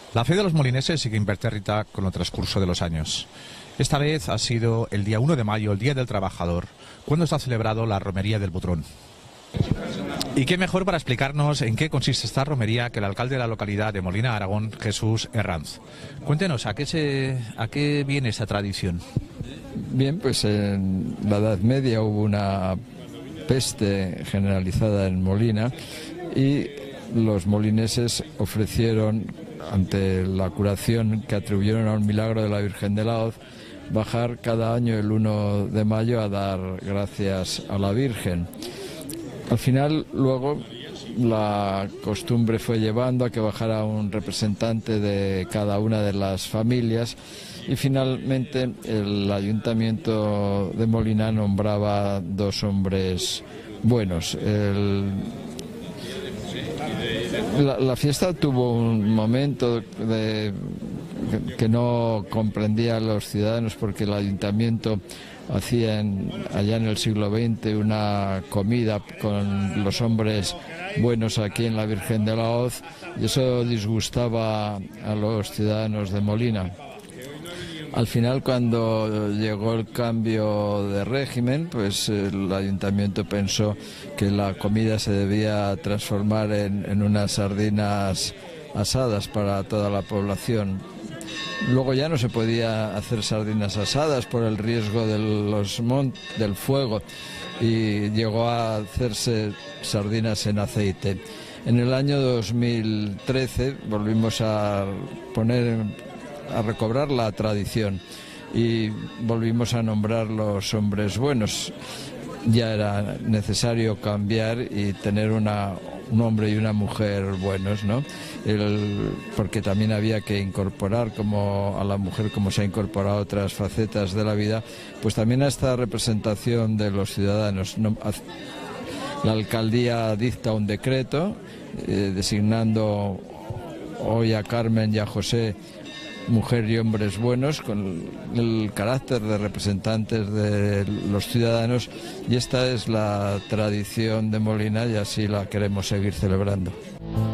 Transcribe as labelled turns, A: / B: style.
A: La fe de los molineses sigue impertérrita con el transcurso de los años. Esta vez ha sido el día 1 de mayo, el Día del Trabajador, cuando se ha celebrado la romería del Butrón. Y qué mejor para explicarnos en qué consiste esta romería que el alcalde de la localidad de Molina, Aragón, Jesús Herranz. Cuéntenos, ¿a qué viene esta tradición?
B: Bien, pues en la Edad Media hubo una peste generalizada en Molina y los molineses ofrecieron, ante la curación que atribuyeron a un milagro de la Virgen de la Hoz, bajar cada año el 1 de mayo a dar gracias a la Virgen. Al final, luego, la costumbre fue llevando a que bajara un representante de cada una de las familias y finalmente el Ayuntamiento de Molina nombraba 2 hombres buenos. La fiesta tuvo un momento que no comprendía a los ciudadanos porque el ayuntamiento hacía allá en el siglo XX una comida con los hombres buenos aquí en la Virgen de la Hoz y eso disgustaba a los ciudadanos de Molina. Al final, cuando llegó el cambio de régimen, pues el ayuntamiento pensó que la comida se debía transformar en unas sardinas asadas para toda la población. Luego ya no se podía hacer sardinas asadas por el riesgo del fuego y llegó a hacerse sardinas en aceite. En el año 2013 volvimos a recobrar la tradición y volvimos a nombrar los hombres buenos. Ya era necesario cambiar y tener un hombre y una mujer buenos, ¿no? Porque también había que incorporar a la mujer, como se ha incorporado otras facetas de la vida, pues también a esta representación de los ciudadanos. La alcaldía dicta un decreto designando hoy a Carmen y a José mujer y hombres buenos con el carácter de representantes de los ciudadanos y esta es la tradición de Molina y así la queremos seguir celebrando.